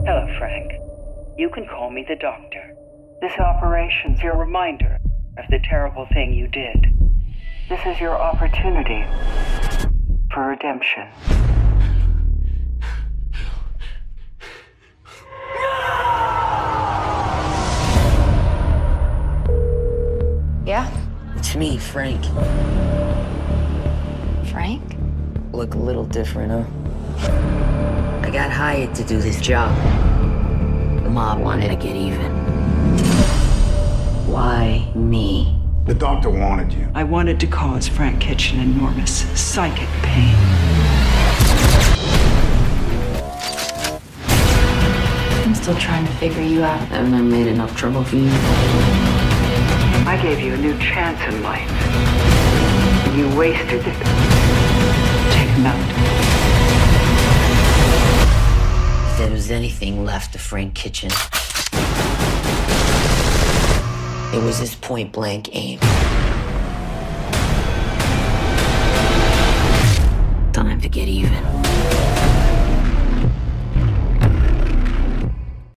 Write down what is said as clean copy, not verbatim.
Hello, Frank. You can call me the Doctor. This operation's your reminder of the terrible thing you did. This is your opportunity for redemption. Yeah? It's me, Frank. Frank? Look a little different, huh? I got hired to do this job. The mob wanted to get even. Why me? The doctor wanted you. I wanted to cause Frank Kitchen enormous psychic pain. I'm still trying to figure you out. Haven't I made enough trouble for you? I gave you a new chance in life. You wasted it. Take him out. If there was anything left of Frank Kitchen, it was his point-blank aim.